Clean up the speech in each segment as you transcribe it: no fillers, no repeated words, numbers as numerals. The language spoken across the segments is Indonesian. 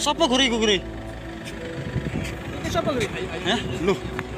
Sopo guri iku guri? Iki sapa guri? Hah? Lu.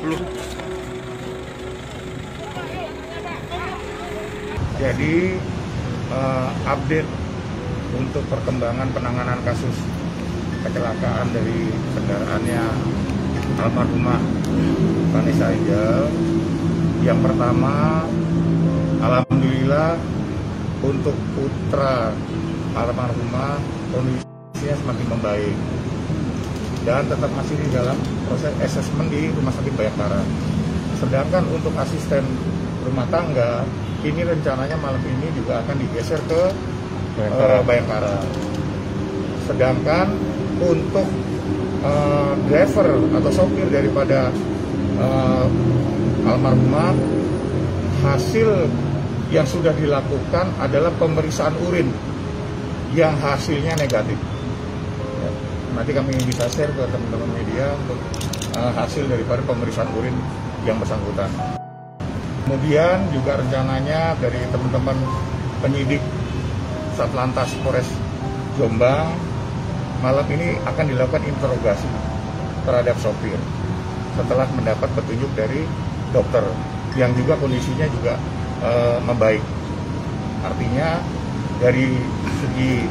Jadi update untuk perkembangan penanganan kasus kecelakaan dari kendaraannya almarhumah Vanessa Angel. Yang pertama, alhamdulillah untuk putra almarhumah kondisinya semakin membaik dan tetap masih di dalam proses asesmen di Rumah Sakit Bayangkara. Sedangkan untuk asisten rumah tangga, ini rencananya malam ini juga akan digeser ke Bayangkara. Sedangkan untuk driver atau sopir daripada almarhumah, hasil yang sudah dilakukan adalah pemeriksaan urin yang hasilnya negatif. Nanti kami bisa share ke teman-teman media untuk hasil daripada pemeriksaan urin yang bersangkutan. Kemudian juga rencananya dari teman-teman penyidik Satlantas Polres Jombang malam ini akan dilakukan interogasi terhadap sopir setelah mendapat petunjuk dari dokter yang juga kondisinya juga membaik. Artinya dari segi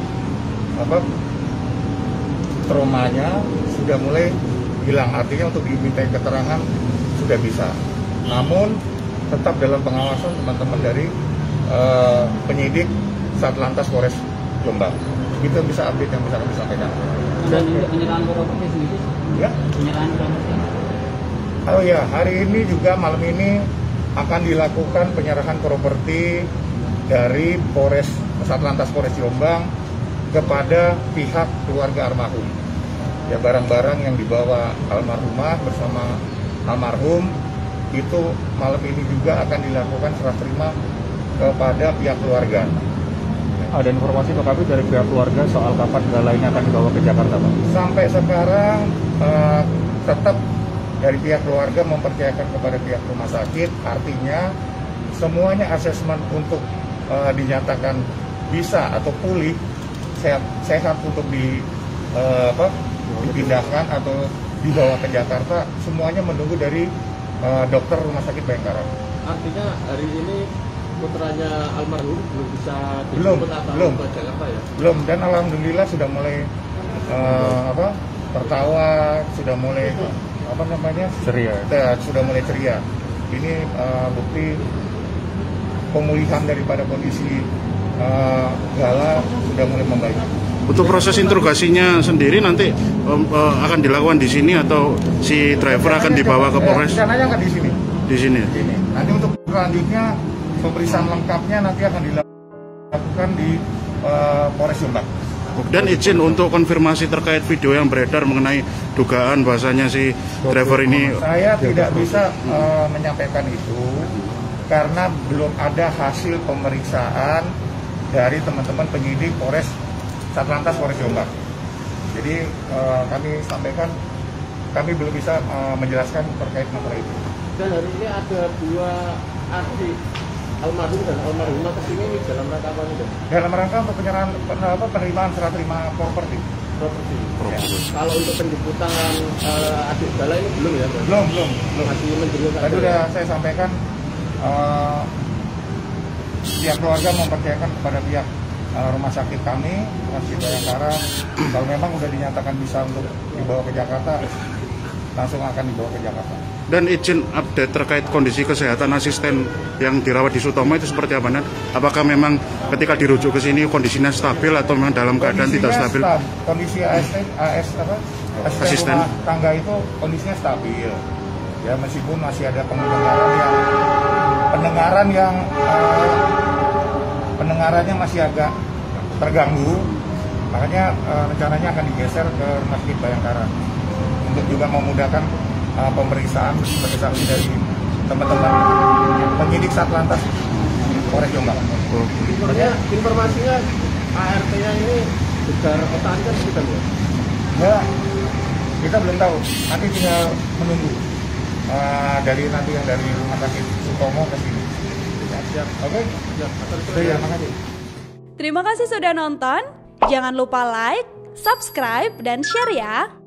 traumanya sudah mulai hilang. Artinya untuk dimintai keterangan sudah bisa. Namun tetap dalam pengawasan teman-teman dari penyidik Satlantas Polres Jombang. Itu bisa update yang bisa kami sampaikan. Dan penyerahan properti sendiri? Ya. Penyerahan properti? Oh ya, hari ini juga malam ini akan dilakukan penyerahan properti dari Satlantas Polres Jombang kepada pihak keluarga almarhum. Ya, barang-barang yang dibawa almarhumah bersama almarhum itu malam ini juga akan dilakukan serah terima kepada pihak keluarga. Ada informasi Pak Kabit dari pihak keluarga soal kapan gala ini akan dibawa ke Jakarta, Pak? Sampai sekarang tetap dari pihak keluarga mempercayakan kepada pihak rumah sakit, artinya semuanya asesmen untuk dinyatakan bisa atau pulih sehat untuk dipindahkan atau dibawa ke Jakarta, semuanya menunggu dari dokter Rumah Sakit Bayangkara. Artinya hari ini putranya almarhum belum bisa belum ke Jakarta ya? Belum, dan alhamdulillah sudah mulai tertawa, sudah mulai Ceria. Sudah mulai ceria. Ini bukti pemulihan daripada kondisi Gala sudah mulai membaik. Untuk proses interogasinya sendiri nanti akan dilakukan di sini atau si driver akan dibawa ke Polres? Rencananya akan di sini. Di sini. Nanti untuk selanjutnya pemeriksaan lengkapnya nanti akan dilakukan di Polres Jombang. Dan izin untuk konfirmasi terkait video yang beredar mengenai dugaan bahasanya si driver ini. Saya tidak bisa menyampaikan itu karena belum ada hasil pemeriksaan dari teman-teman penyidik Polres Satlantas Polres Jombang. Jadi kami sampaikan, kami belum bisa menjelaskan terkait masalah itu. Dan hari ini ada dua adik almarhum dan almarhumah kesini dalam rangka apa nih? Dalam rangka untuk penyerahan penerimaan serah terima properti. Ya. Kalau untuk penjemputan adik Gala ini belum ya? Belum. Masih menunggu. Tadi sudah saya sampaikan pihak keluarga mempercayakan kepada pihak rumah sakit kami, Rumah Sakit Bayangkara, kalau memang sudah dinyatakan bisa untuk dibawa ke Jakarta, langsung akan dibawa ke Jakarta. Dan izin update terkait kondisi kesehatan asisten yang dirawat di Sutomo itu seperti apa, Nan? Apakah memang ketika dirujuk ke sini kondisinya stabil atau memang dalam keadaan tidak stabil? Kondisi asisten rumah tangga itu kondisinya stabil. Ya, meskipun masih ada pendengarannya masih agak terganggu, makanya rencananya akan digeser ke Rumah Sakit Bayangkara untuk juga memudahkan pemeriksaan sebagai saksi dari teman-teman penyidik Satlantas Polres Jombang. Informasinya ART-nya ini besar otak kan kita lihat. Ya, kita belum tahu. Nanti tinggal menunggu dari Rumah Sakit Sutomo ke sini. Siap. Oke. Siap. Terima kasih sudah nonton. Jangan lupa like, subscribe, dan share ya.